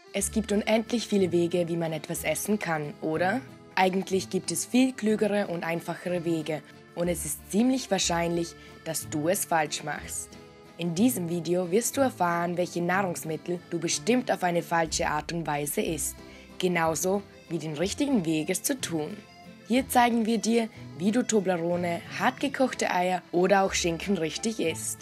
Es gibt unendlich viele Wege, wie man etwas essen kann, oder? Eigentlich gibt es viel klügere und einfachere Wege und es ist ziemlich wahrscheinlich, dass du es falsch machst. In diesem Video wirst du erfahren, welche Nahrungsmittel du bestimmt auf eine falsche Art und Weise isst, genauso wie den richtigen Weg es zu tun. Hier zeigen wir dir, wie du Toblerone, hartgekochte Eier oder auch Schinken richtig isst.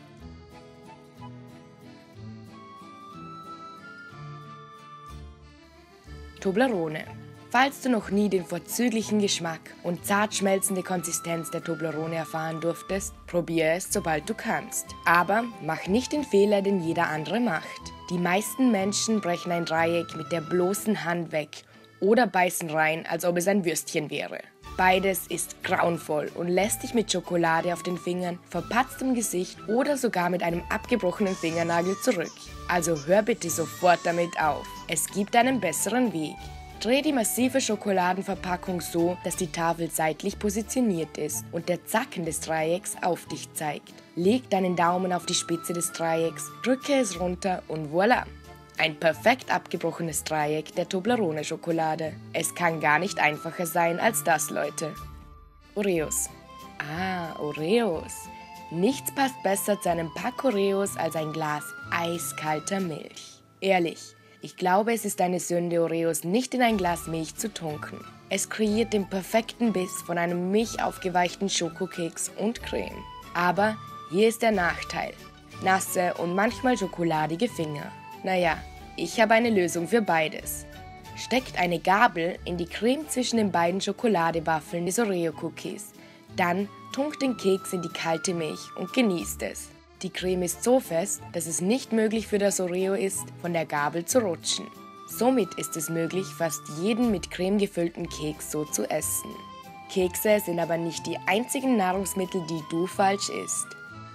Toblerone. Falls du noch nie den vorzüglichen Geschmack und zart schmelzende Konsistenz der Toblerone erfahren durftest, probiere es, sobald du kannst. Aber mach nicht den Fehler, den jeder andere macht. Die meisten Menschen brechen ein Dreieck mit der bloßen Hand weg oder beißen rein, als ob es ein Würstchen wäre. Beides ist grauenvoll und lässt dich mit Schokolade auf den Fingern, verpatztem Gesicht oder sogar mit einem abgebrochenen Fingernagel zurück. Also hör bitte sofort damit auf. Es gibt einen besseren Weg. Dreh die massive Schokoladenverpackung so, dass die Tafel seitlich positioniert ist und der Zacken des Dreiecks auf dich zeigt. Leg deinen Daumen auf die Spitze des Dreiecks, drücke es runter und voilà! Ein perfekt abgebrochenes Dreieck der Toblerone-Schokolade. Es kann gar nicht einfacher sein als das, Leute. Oreos. Oreos. Nichts passt besser zu einem Pack Oreos als ein Glas eiskalter Milch. Ehrlich, ich glaube, es ist eine Sünde, Oreos nicht in ein Glas Milch zu tunken. Es kreiert den perfekten Biss von einem milchaufgeweichten Schokokeks und Creme. Aber hier ist der Nachteil. Nasse und manchmal schokoladige Finger. Naja, ich habe eine Lösung für beides. Steckt eine Gabel in die Creme zwischen den beiden Schokoladewaffeln des Oreo-Cookies. Dann tunkt den Keks in die kalte Milch und genießt es. Die Creme ist so fest, dass es nicht möglich für das Oreo ist, von der Gabel zu rutschen. Somit ist es möglich, fast jeden mit Creme gefüllten Keks so zu essen. Kekse sind aber nicht die einzigen Nahrungsmittel, die du falsch isst.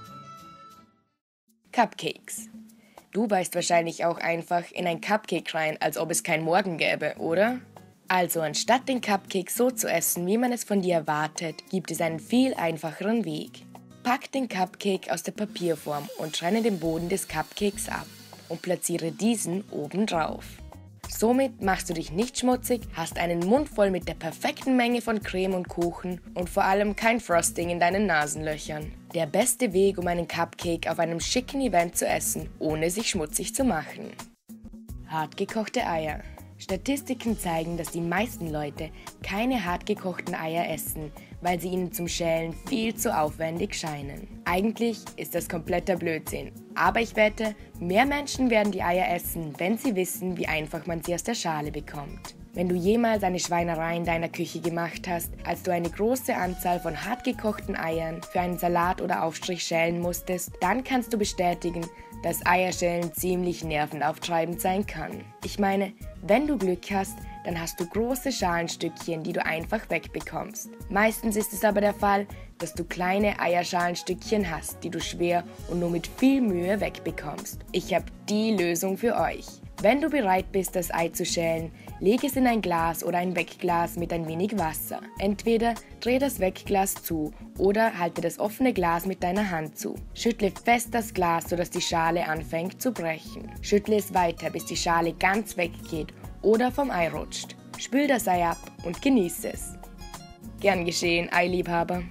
Cupcakes. Du beißt wahrscheinlich auch einfach in ein Cupcake rein, als ob es kein Morgen gäbe, oder? Also anstatt den Cupcake so zu essen, wie man es von dir erwartet, gibt es einen viel einfacheren Weg. Pack den Cupcake aus der Papierform und trenne den Boden des Cupcakes ab und platziere diesen oben drauf. Somit machst du dich nicht schmutzig, hast einen Mund voll mit der perfekten Menge von Creme und Kuchen und vor allem kein Frosting in deinen Nasenlöchern. Der beste Weg, um einen Cupcake auf einem schicken Event zu essen, ohne sich schmutzig zu machen. Hartgekochte Eier. Statistiken zeigen, dass die meisten Leute keine hartgekochten Eier essen, weil sie ihnen zum Schälen viel zu aufwendig scheinen. Eigentlich ist das kompletter Blödsinn, aber ich wette, mehr Menschen werden die Eier essen, wenn sie wissen, wie einfach man sie aus der Schale bekommt. Wenn du jemals eine Schweinerei in deiner Küche gemacht hast, als du eine große Anzahl von hartgekochten Eiern für einen Salat oder Aufstrich schälen musstest, dann kannst du bestätigen, dass Eierschälen ziemlich nervenauftreibend sein kann. Ich meine, wenn du Glück hast, dann hast du große Schalenstückchen, die du einfach wegbekommst. Meistens ist es aber der Fall, dass du kleine Eierschalenstückchen hast, die du schwer und nur mit viel Mühe wegbekommst. Ich habe die Lösung für euch. Wenn du bereit bist, das Ei zu schälen, leg es in ein Glas oder ein Wegglas mit ein wenig Wasser. Entweder dreh das Wegglas zu oder halte das offene Glas mit deiner Hand zu. Schüttle fest das Glas, sodass die Schale anfängt zu brechen. Schüttle es weiter, bis die Schale ganz weggeht oder vom Ei rutscht. Spül das Ei ab und genieße es. Gern geschehen, Eiliebhaber.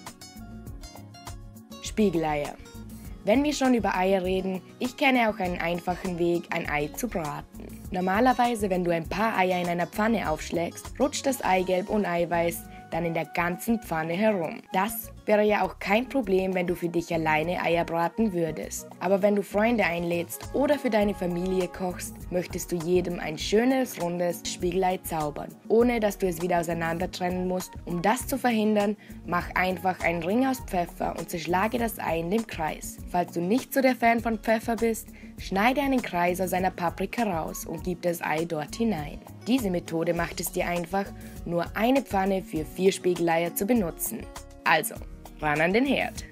Spiegeleier. Wenn wir schon über Eier reden, ich kenne auch einen einfachen Weg, ein Ei zu braten. Normalerweise, wenn du ein paar Eier in einer Pfanne aufschlägst, rutscht das Eigelb und Eiweiß dann in der ganzen Pfanne herum. Das wäre ja auch kein Problem, wenn du für dich alleine Eier braten würdest. Aber wenn du Freunde einlädst oder für deine Familie kochst, möchtest du jedem ein schönes, rundes Spiegelei zaubern, ohne dass du es wieder auseinander trennen musst. Um das zu verhindern, mach einfach einen Ring aus Pfeffer und zerschlage das Ei in dem Kreis. Falls du nicht so der Fan von Pfeffer bist, schneide einen Kreis aus einer Paprika raus und gib das Ei dort hinein. Diese Methode macht es dir einfach, nur eine Pfanne für 4 Spiegeleier zu benutzen. Also, ran an den Herd.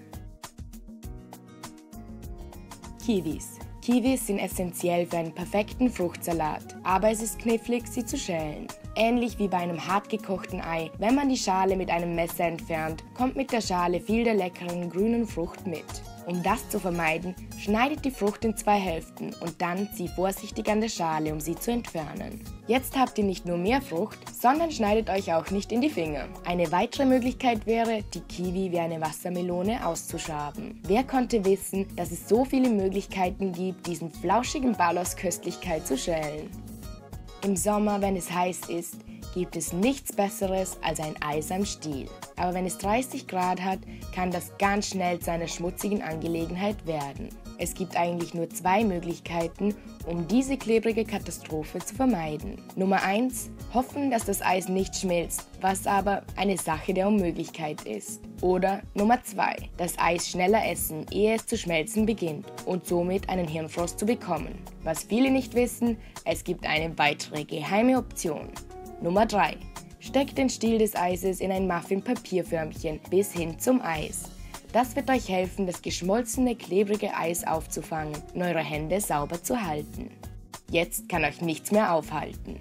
Kiwis. Kiwis sind essentiell für einen perfekten Fruchtsalat, aber es ist knifflig, sie zu schälen. Ähnlich wie bei einem hartgekochten Ei, wenn man die Schale mit einem Messer entfernt, kommt mit der Schale viel der leckeren grünen Frucht mit. Um das zu vermeiden, schneidet die Frucht in 2 Hälften und dann zieh vorsichtig an der Schale, um sie zu entfernen. Jetzt habt ihr nicht nur mehr Frucht, sondern schneidet euch auch nicht in die Finger. Eine weitere Möglichkeit wäre, die Kiwi wie eine Wassermelone auszuschaben. Wer konnte wissen, dass es so viele Möglichkeiten gibt, diesen flauschigen Ball aus Köstlichkeit zu schälen? Im Sommer, wenn es heiß ist, gibt es nichts Besseres als ein Eis am Stiel. Aber wenn es 30 Grad hat, kann das ganz schnell zu einer schmutzigen Angelegenheit werden. Es gibt eigentlich nur 2 Möglichkeiten, um diese klebrige Katastrophe zu vermeiden. Nummer 1, hoffen, dass das Eis nicht schmilzt, was aber eine Sache der Unmöglichkeit ist. Oder Nummer 2, das Eis schneller essen, ehe es zu schmelzen beginnt und somit einen Hirnfrost zu bekommen. Was viele nicht wissen, es gibt eine weitere geheime Option. Nummer 3. Steckt den Stiel des Eises in ein Muffin-Papierförmchen bis hin zum Eis. Das wird euch helfen, das geschmolzene, klebrige Eis aufzufangen und eure Hände sauber zu halten. Jetzt kann euch nichts mehr aufhalten.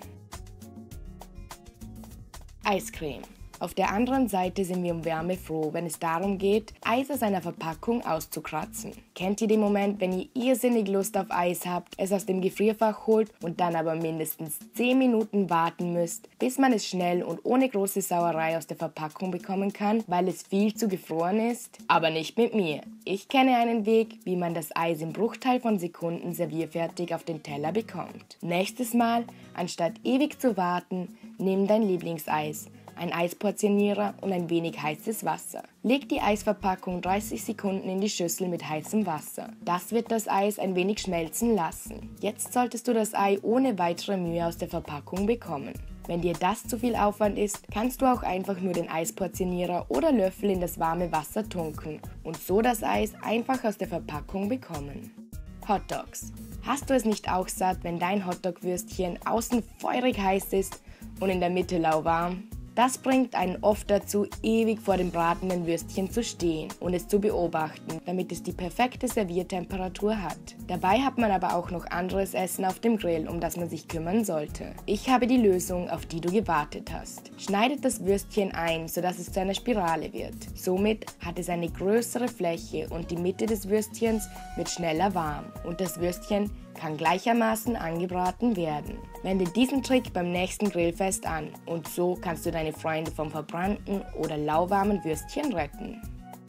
Eiscreme. Auf der anderen Seite sind wir um Wärme froh, wenn es darum geht, Eis aus einer Verpackung auszukratzen. Kennt ihr den Moment, wenn ihr irrsinnig Lust auf Eis habt, es aus dem Gefrierfach holt und dann aber mindestens 10 Minuten warten müsst, bis man es schnell und ohne große Sauerei aus der Verpackung bekommen kann, weil es viel zu gefroren ist? Aber nicht mit mir. Ich kenne einen Weg, wie man das Eis im Bruchteil von Sekunden servierfertig auf den Teller bekommt. Nächstes Mal, anstatt ewig zu warten, nimm dein Lieblingseis, ein Eisportionierer und ein wenig heißes Wasser. Leg die Eisverpackung 30 Sekunden in die Schüssel mit heißem Wasser. Das wird das Eis ein wenig schmelzen lassen. Jetzt solltest du das Ei ohne weitere Mühe aus der Verpackung bekommen. Wenn dir das zu viel Aufwand ist, kannst du auch einfach nur den Eisportionierer oder Löffel in das warme Wasser tunken und so das Eis einfach aus der Verpackung bekommen. Hot Dogs. Hast du es nicht auch satt, wenn dein Hotdog-Würstchen außen feurig heiß ist und in der Mitte lauwarm? Das bringt einen oft dazu, ewig vor dem bratenden Würstchen zu stehen und es zu beobachten, damit es die perfekte Serviertemperatur hat. Dabei hat man aber auch noch anderes Essen auf dem Grill, um das man sich kümmern sollte. Ich habe die Lösung, auf die du gewartet hast. Schneidet das Würstchen ein, sodass es zu einer Spirale wird. Somit hat es eine größere Fläche und die Mitte des Würstchens wird schneller warm und das Würstchen kann gleichermaßen angebraten werden. Wende diesen Trick beim nächsten Grillfest an und so kannst du deine Freunde vom verbrannten oder lauwarmen Würstchen retten.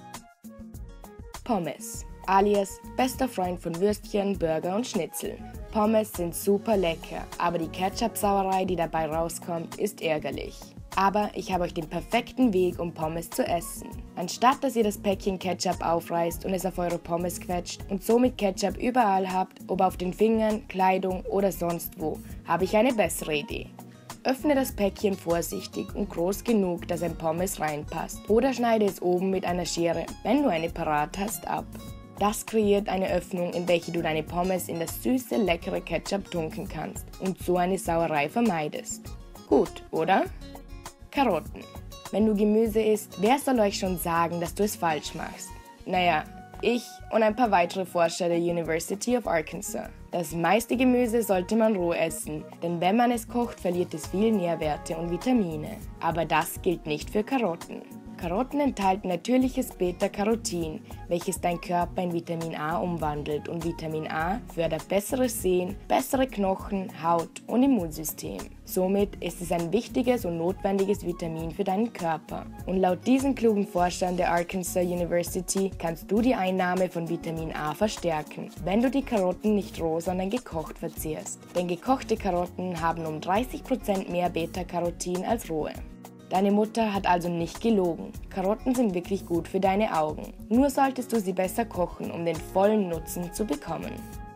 Pommes, alias bester Freund von Würstchen, Burger und Schnitzel. Pommes sind super lecker, aber die Ketchup-Sauerei, die dabei rauskommt, ist ärgerlich. Aber ich habe euch den perfekten Weg, um Pommes zu essen. Anstatt dass ihr das Päckchen Ketchup aufreißt und es auf eure Pommes quetscht und somit Ketchup überall habt, ob auf den Fingern, Kleidung oder sonst wo, habe ich eine bessere Idee. Öffne das Päckchen vorsichtig und groß genug, dass ein Pommes reinpasst oder schneide es oben mit einer Schere, wenn du eine parat hast, ab. Das kreiert eine Öffnung, in welche du deine Pommes in das süße, leckere Ketchup tunken kannst und so eine Sauerei vermeidest. Gut, oder? Karotten. Wenn du Gemüse isst, wer soll euch schon sagen, dass du es falsch machst? Naja, ich und ein paar weitere Forscher der University of Arkansas. Das meiste Gemüse sollte man roh essen, denn wenn man es kocht, verliert es viel Nährwerte und Vitamine. Aber das gilt nicht für Karotten. Karotten enthalten natürliches Beta-Carotin, welches dein Körper in Vitamin A umwandelt und Vitamin A fördert besseres Sehen, bessere Knochen, Haut und Immunsystem. Somit ist es ein wichtiges und notwendiges Vitamin für deinen Körper. Und laut diesen klugen Forschern der Arkansas University kannst du die Einnahme von Vitamin A verstärken, wenn du die Karotten nicht roh, sondern gekocht verzehrst. Denn gekochte Karotten haben um 30% mehr Beta-Carotin als rohe. Deine Mutter hat also nicht gelogen. Karotten sind wirklich gut für deine Augen. Nur solltest du sie besser kochen, um den vollen Nutzen zu bekommen.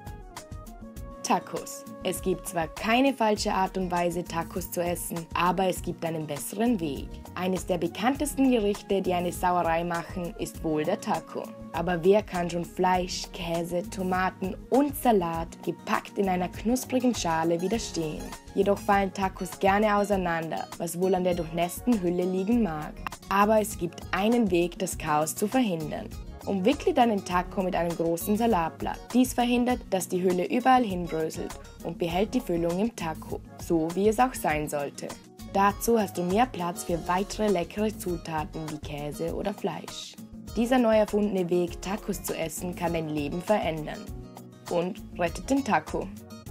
Tacos. Es gibt zwar keine falsche Art und Weise, Tacos zu essen, aber es gibt einen besseren Weg. Eines der bekanntesten Gerichte, die eine Sauerei machen, ist wohl der Taco. Aber wer kann schon Fleisch, Käse, Tomaten und Salat gepackt in einer knusprigen Schale widerstehen? Jedoch fallen Tacos gerne auseinander, was wohl an der durchnässten Hülle liegen mag. Aber es gibt einen Weg, das Chaos zu verhindern. Umwickle deinen Taco mit einem großen Salatblatt. Dies verhindert, dass die Hülle überall hinbröselt und behält die Füllung im Taco, so wie es auch sein sollte. Dazu hast du mehr Platz für weitere leckere Zutaten wie Käse oder Fleisch. Dieser neu erfundene Weg, Tacos zu essen, kann dein Leben verändern. Und rettet den Taco.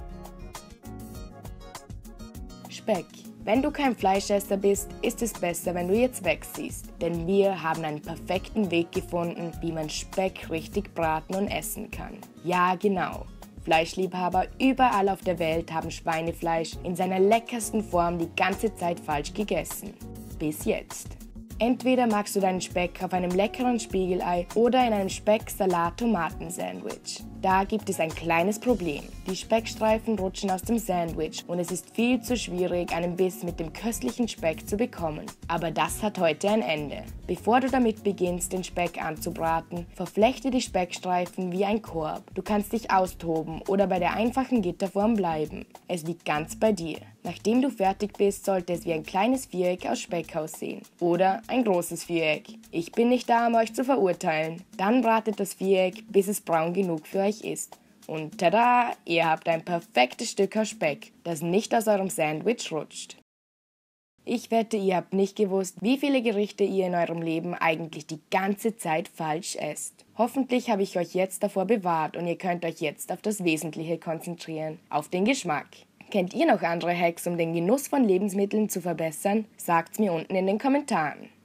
Speck. Wenn du kein Fleischesser bist, ist es besser, wenn du jetzt wegsiehst. Denn wir haben einen perfekten Weg gefunden, wie man Speck richtig braten und essen kann. Ja, genau. Fleischliebhaber überall auf der Welt haben Schweinefleisch in seiner leckersten Form die ganze Zeit falsch gegessen. Bis jetzt. Entweder magst du deinen Speck auf einem leckeren Spiegelei oder in einem Speck-Salat-Tomaten-Sandwich. Da gibt es ein kleines Problem. Die Speckstreifen rutschen aus dem Sandwich und es ist viel zu schwierig, einen Biss mit dem köstlichen Speck zu bekommen. Aber das hat heute ein Ende. Bevor du damit beginnst, den Speck anzubraten, verflechte die Speckstreifen wie ein Korb. Du kannst dich austoben oder bei der einfachen Gitterform bleiben. Es liegt ganz bei dir. Nachdem du fertig bist, sollte es wie ein kleines Viereck aus Speck aussehen. Oder ein großes Viereck. Ich bin nicht da, um euch zu verurteilen. Dann bratet das Viereck, bis es braun genug für euch ist. Und tada, ihr habt ein perfektes Stück aus Speck, das nicht aus eurem Sandwich rutscht. Ich wette, ihr habt nicht gewusst, wie viele Gerichte ihr in eurem Leben eigentlich die ganze Zeit falsch esst. Hoffentlich habe ich euch jetzt davor bewahrt und ihr könnt euch jetzt auf das Wesentliche konzentrieren, auf den Geschmack. Kennt ihr noch andere Hacks, um den Genuss von Lebensmitteln zu verbessern? Sagt's mir unten in den Kommentaren.